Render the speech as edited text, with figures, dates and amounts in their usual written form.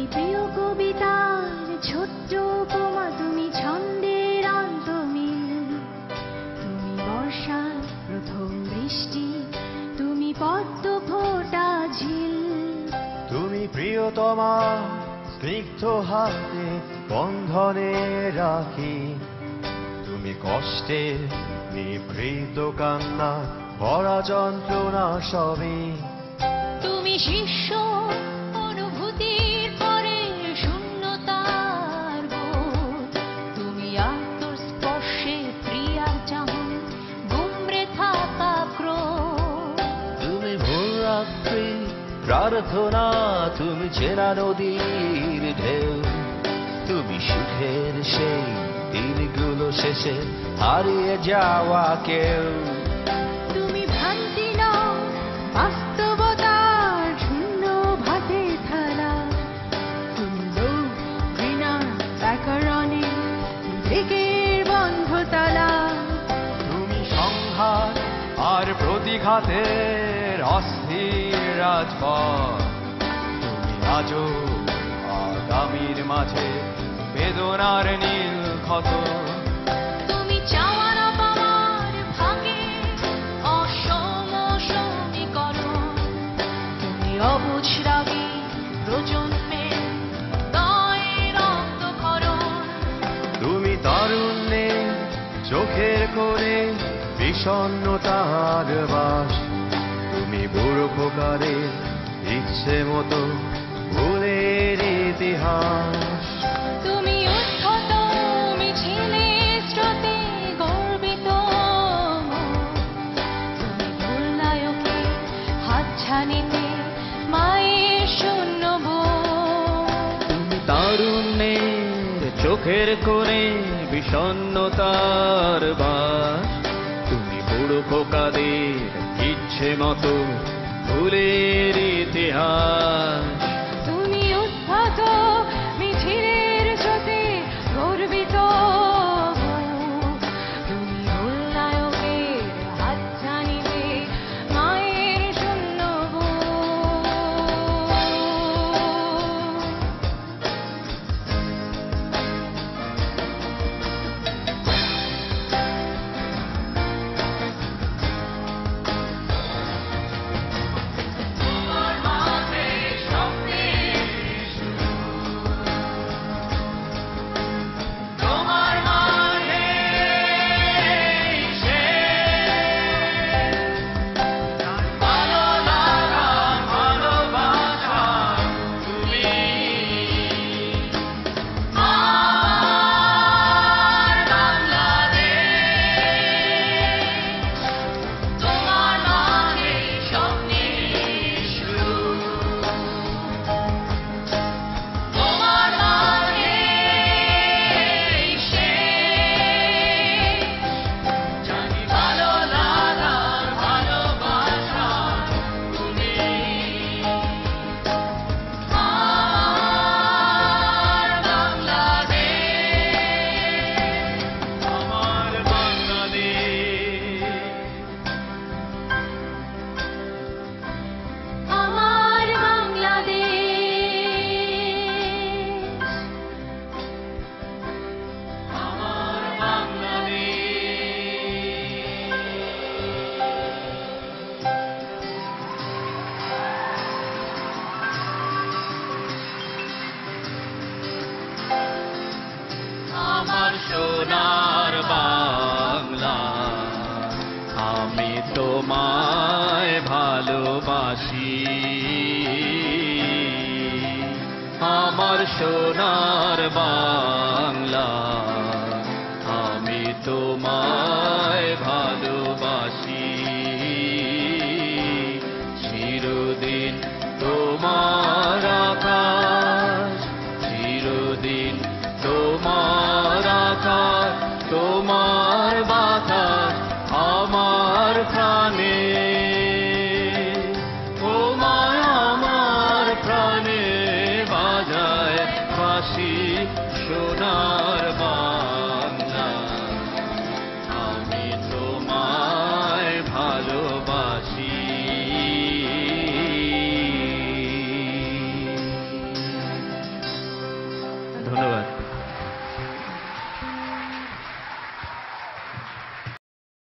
প্রিয় কবিতার ছোট্ট উপমা, তুমি ছন্দের অন্তমিল, তুমি বর্ষার প্রথম বৃষ্টি, তুমি পদ্ম ফোটা ঝিল। তুমি প্রিয়তমা স্নিগ্ধ হাতে বন্ধনে রাখি, তুমি কষ্টের নিভৃত কান্না ভরা যন্ত্রণা সবই। তুমি শিষ্য অনুভূতির পরে শূন্যতার বোধ, তুমি আত্মস্পর্শে প্রিয়ার চাহন গুমরে থাকা ক্রোধ। তুমি ভোর রাত্রি প্রার্থনা, তুমি চেনা নদীর ঢেউ, তুমি সুখের সেই দিনগুলো শেষে হারিয়ে যাওয়া কেউ। তুমি ভ্রান্তি নাও বাস্তবতার শূন্য ভাতে থালা, তুমি লোভ ঘৃণার ব্যাকরণে বিবেকের বন্ধ তালা। তুমি সংঘাত আর প্রতিঘাতের অস্থির রাজপথ, তুমি আজও আগামীর মাঝে বেদনার নীল ক্ষত। তুমি চাওয়া না পাওয়ার ভাগে অসম সমীকরণ, তুমি অবুঝ রাগে প্রজন্মের হৃদয়ের রক্তক্ষরণ। তুমি তারুণ্যে চোখের কোণে বিষণ্ণতার বাস, তুমি বুড়ো খোকারের ইচ্ছে মতো ভুলের ইতিহাস। তুমি উদ্ধত মিছিলে স্রোতে গর্বিত মন, তুমি ভুলনায়কে হাতছানিতে মায়ের শূন্য বুক। তুমি তারুণ্যের চোখের কোণে বিষণ্ণতার বাস, তুমি বুড়ো খোকাদের ইচ্ছে মতো ভুলের ইতিহাস। তুমি উদ্ধত মিছিলের স্রোতে গর্বিত বুক, তুমি ভুলনায়কের হাতছানিতে মায়ের শূন্য বুক। আমার সোনার বাংলা, আমি তোমায় ভালোবাসি। আমার সোনার বাংলা, আমি তোমায় ভালোবাসি। চিরদিন তোমার আকাশ, চিরদিন তোমার আকাশ, তোমার বাতাস আমার প্রাণে, তোমায় আমার প্রাণে বাজায় বাঁশি সোনার বাংলা, আমি তোমায় ভালোবাসি।